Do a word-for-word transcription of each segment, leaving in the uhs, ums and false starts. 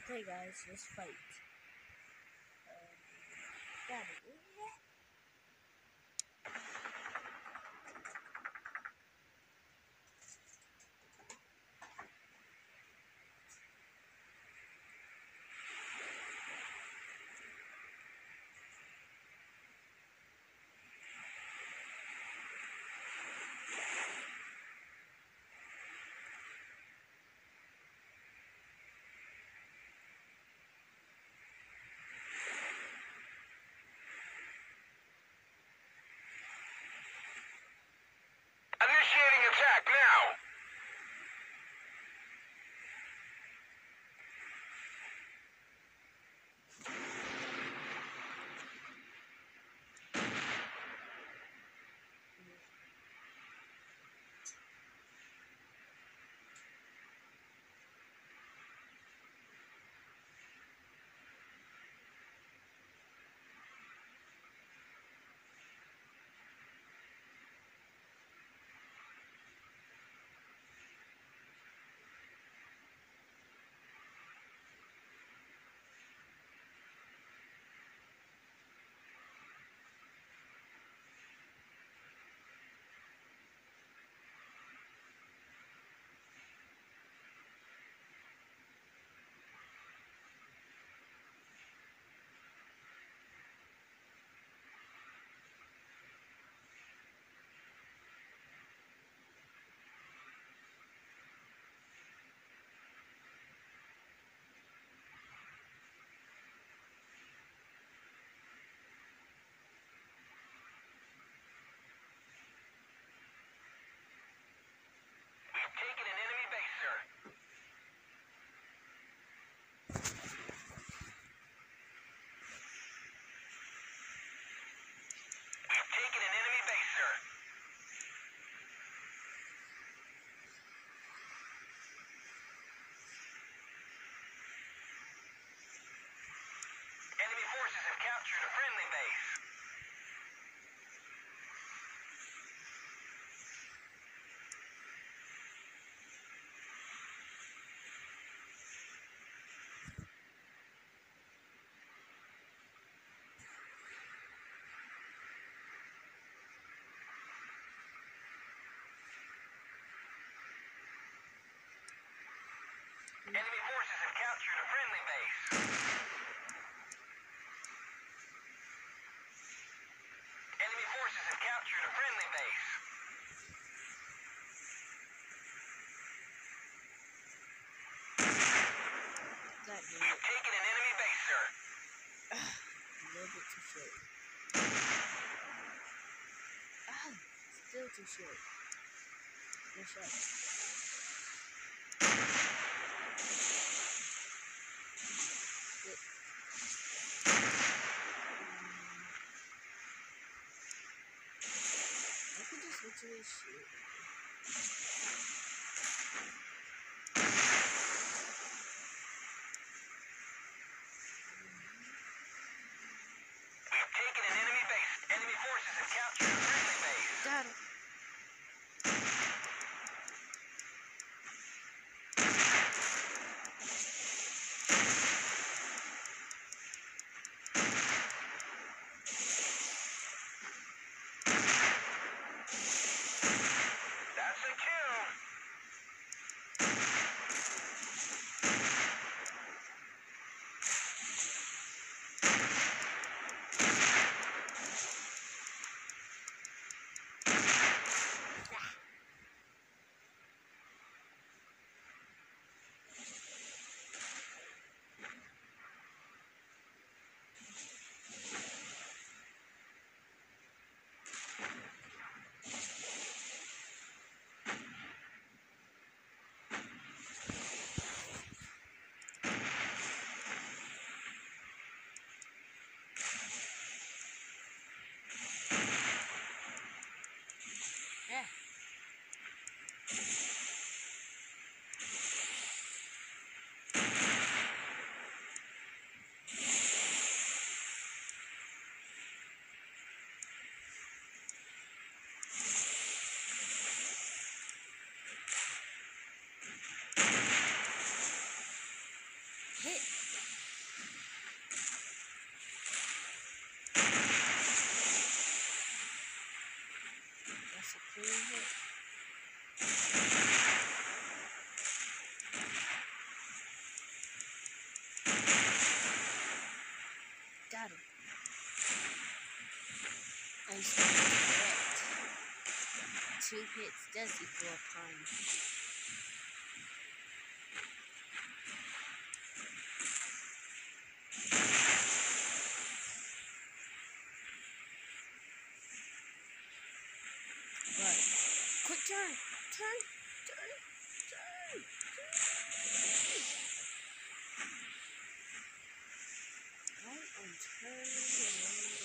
Okay, guys, let's fight. Um, got it. Initiating attack now! We've taken an enemy base, sir. We've taken an enemy base, sir. Enemy forces have captured a friendly base. Enemy forces have captured a friendly base. Enemy forces have captured a friendly base. That dude. We've taken an enemy base, sir. A little bit too short. Ah, still too short. Good shot. Good. I could just literally shoot. We've taken an enemy base. Enemy forces have captured a friendly base. Got him. That's a kill. clean hit. Got him. I still correct. Two hits does equal a pun. But quick turn, turn, turn, turn, turn. I am turning around.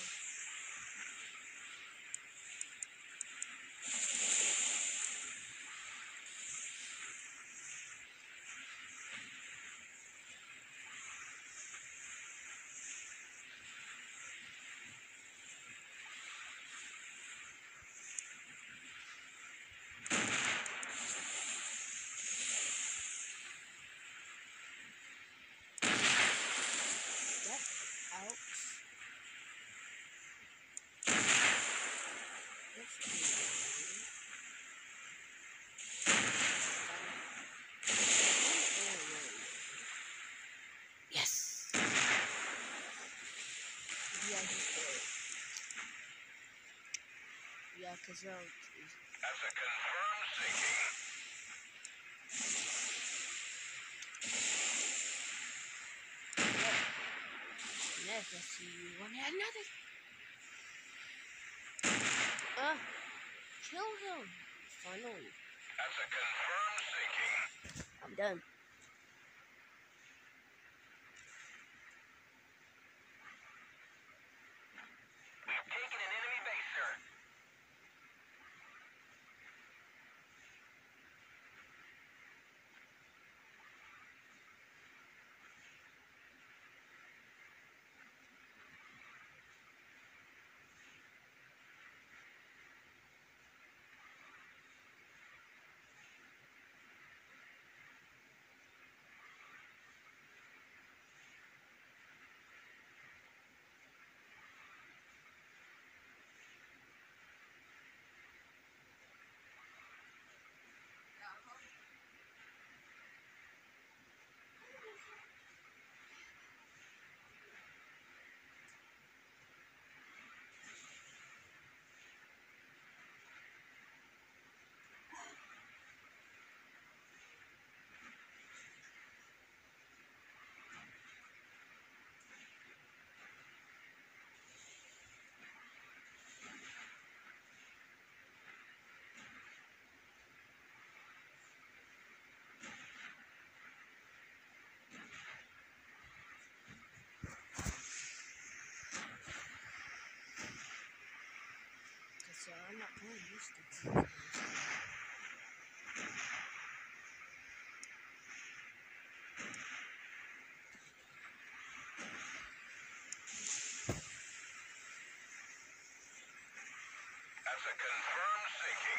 That helps. Let's do it. Yes! Yeah, he's good. Yeah, because you're That's a confirmed sinking. Next, I see you want another. Uh, kill him. Finally. That's a confirmed sinking. I'm done. We've taken an enemy base, sir. Because uh, I'm not playing this thing. That's a confirmed sinking.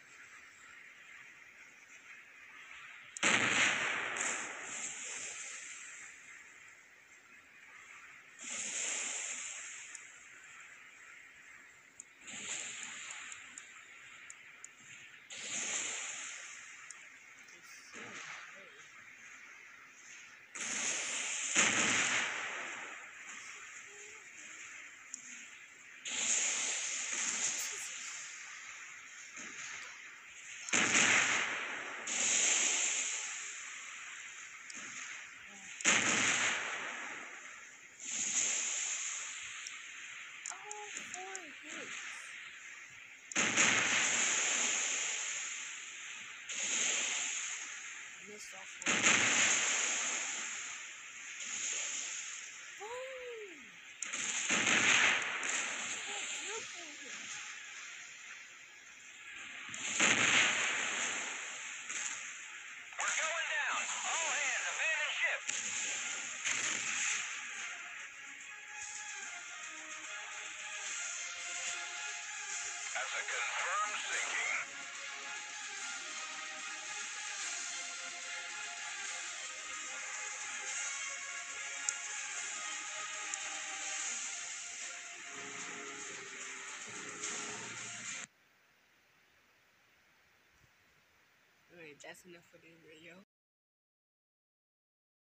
All four hits. Missed all four. Boom! Quadruple hit. We're going down. All hands abandon ship. That's a confirmed sinking. that's enough for this video.